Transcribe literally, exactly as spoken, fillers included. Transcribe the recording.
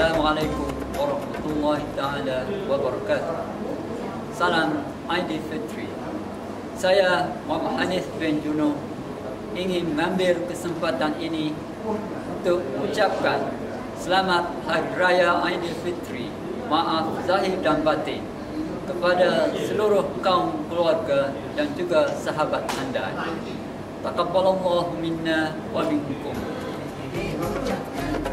Assalamualaikum warahmatullahi taala wabarakatuh. Salam Aidilfitri. Saya Muhammad Hanif bin Juno ingin mengambil kesempatan ini untuk ucapkan selamat Hari Raya Aidilfitri, maaf zahir dan batin, kepada seluruh kaum keluarga dan juga sahabat anda. Taqabbalallahu minna wa minkum.